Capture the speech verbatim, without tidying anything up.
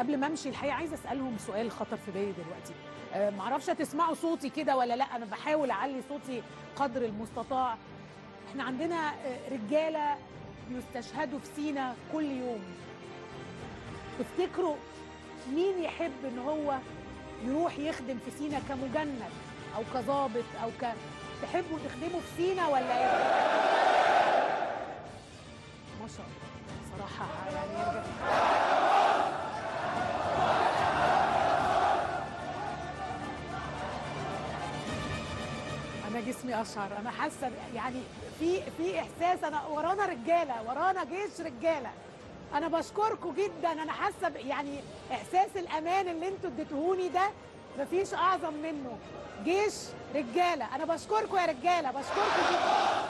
قبل ما امشي الحقيقه عايزه اسالهم سؤال خطر في بالي دلوقتي. أه معرفش هتسمعوا صوتي كده ولا لا، انا بحاول اعلي صوتي قدر المستطاع. احنا عندنا رجاله بيستشهدوا في سينا كل يوم. تفتكروا مين يحب ان هو يروح يخدم في سينا كمجند او كظابط او ك تحبوا تخدموا في سينا ولا ايه؟ ما شاء الله صراحه يعني انا جسمي اشعر، انا حاسه يعني في في احساس، انا ورانا رجاله، ورانا جيش رجاله. انا بشكركم جدا، انا حاسه يعني احساس الامان اللي انتوا اديتوهوني ده مفيش اعظم منه. جيش رجاله، انا بشكركم يا رجاله، بشكركم جدا.